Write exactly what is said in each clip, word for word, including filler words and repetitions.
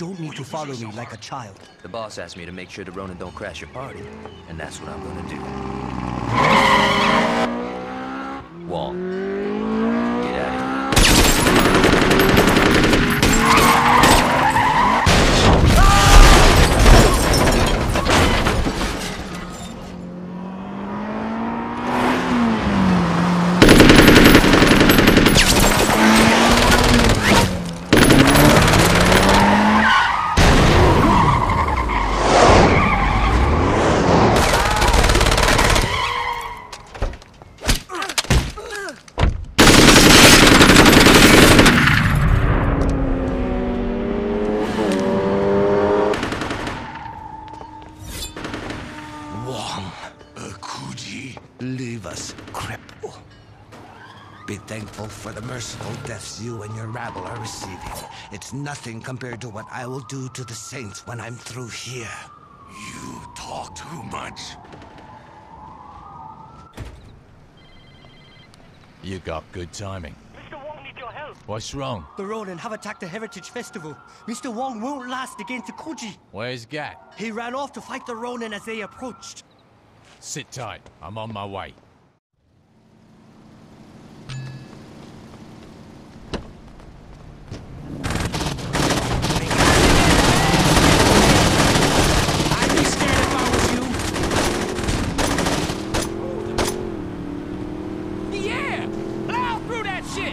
don't need to follow me like a child. The boss asked me to make sure the Ronin don't crash your party, and that's what I'm gonna do. Wong. Get out of here. Leave us, cripple. Be thankful for the merciful deaths you and your rabble are receiving. It's nothing compared to what I will do to the Saints when I'm through here. You talk too much. You got good timing. Mister Wong needs your help. What's wrong? The Ronin have attacked the Heritage Festival. Mister Wong won't last against Koji. Where's Gat? He ran off to fight the Ronin as they approached. Sit tight. I'm on my way. I'd be scared if I was you. Yeah! Plow through that shit!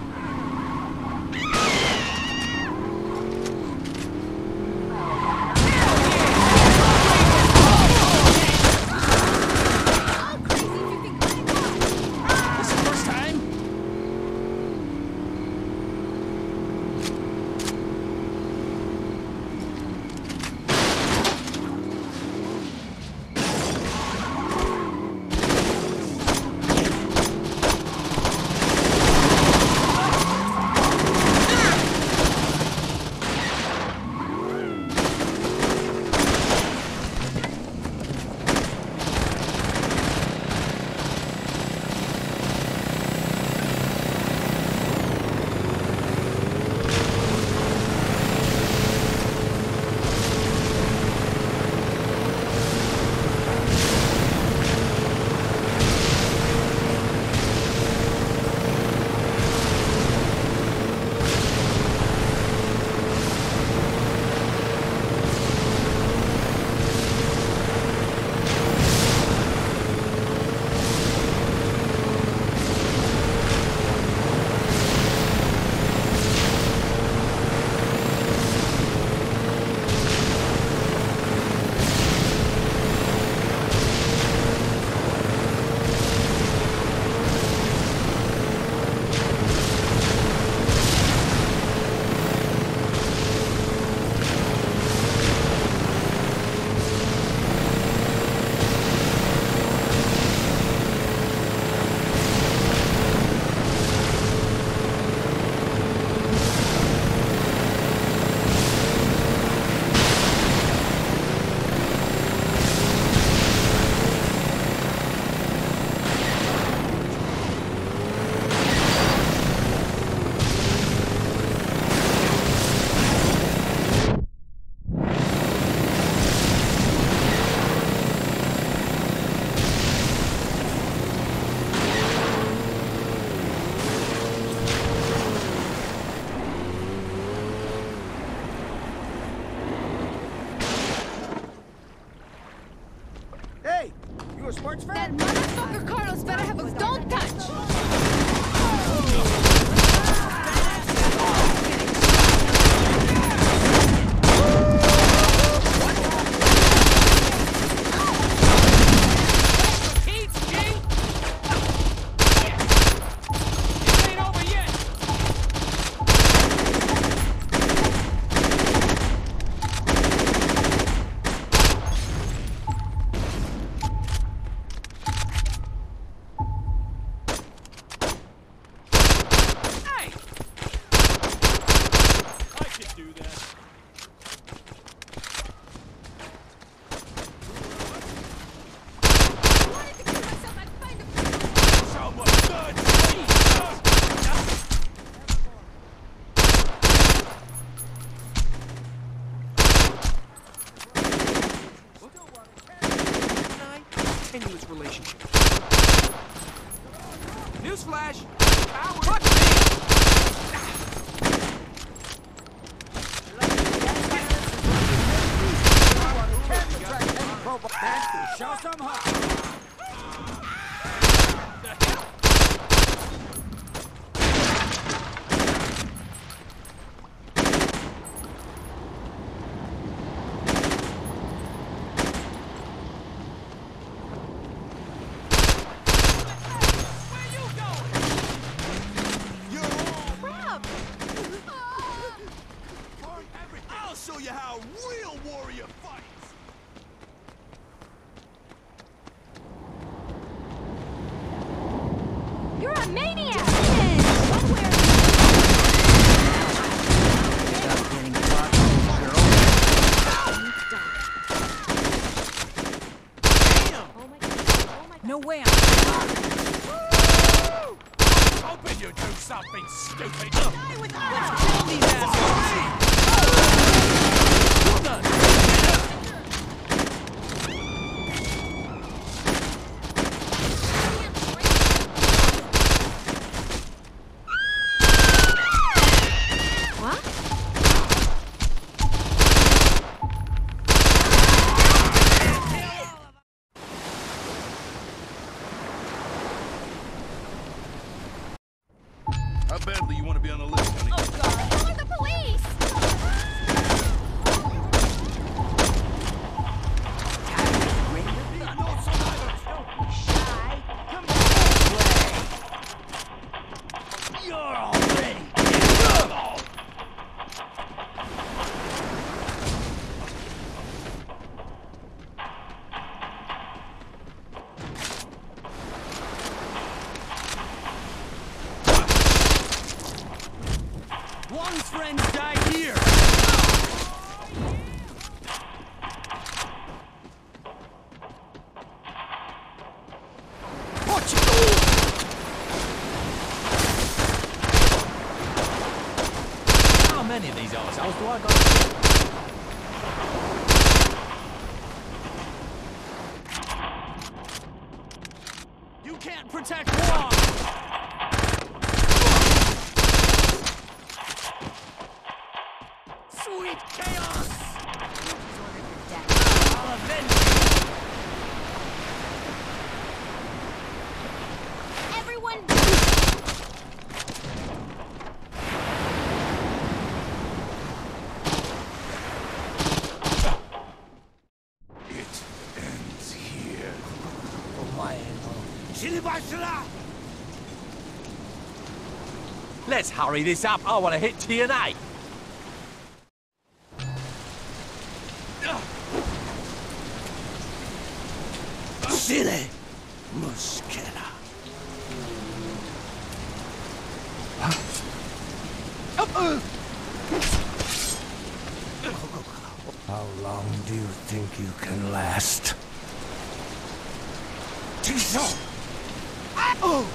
sports That fan? motherfucker Carlos better have a don't touch! tenuous relationship. Newsflash! Fuck me! Show some heart! I'll show you how a real warrior fights! You're a maniac! Stop getting caught, girl. No way I'm... Hoping you do something stupid. Let's kill these assholes! How badly you want to be on the list, honey? Oh god, who are the police? You're already One friend died here. Watch it go! How many of these arseholes do I got? You can't protect Wong! Sweet chaos! I'll avenge you! Everyone... It ends here. Let's hurry this up. I want to hit T N A. Silly Mosquera. How long do you think you can last? Tiso! Oh!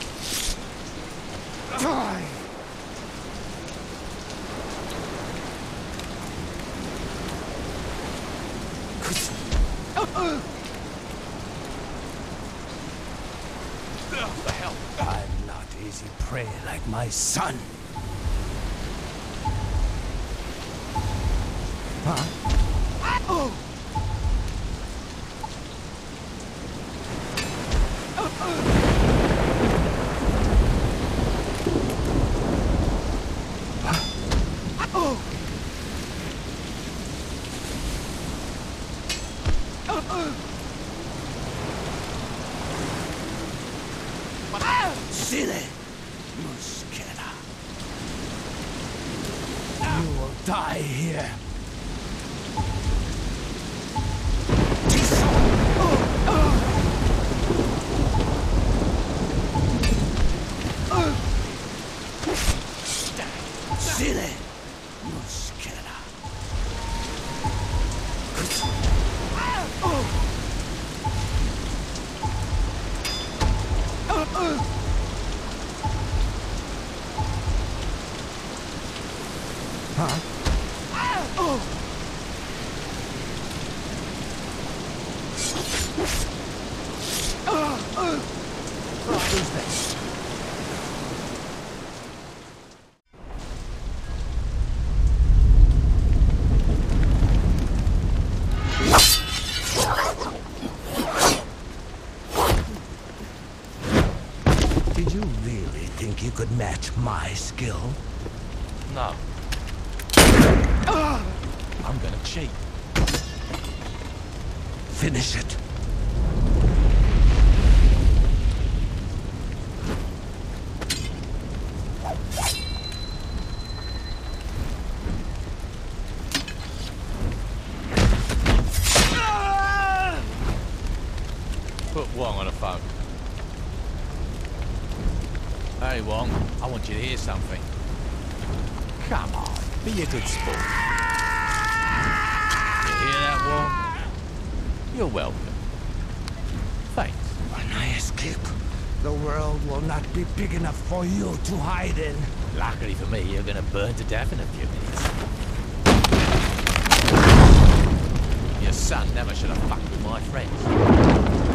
Die! What the hell? I'm not easy prey like my son. Huh? Oh! Silly Mosquera. You will die here. Silly Mosquera. Huh? Oh! you could match my skill? No. I'm gonna cheat. Finish it. Put Wong on the phone. Hey Wong, I want you to hear something. Come on, be a good sport. You hear that, Wong? You're welcome. Thanks. When I escape, the world will not be big enough for you to hide in. Luckily for me, you're gonna burn to death in a few minutes. Your son never should have fucked with my friends.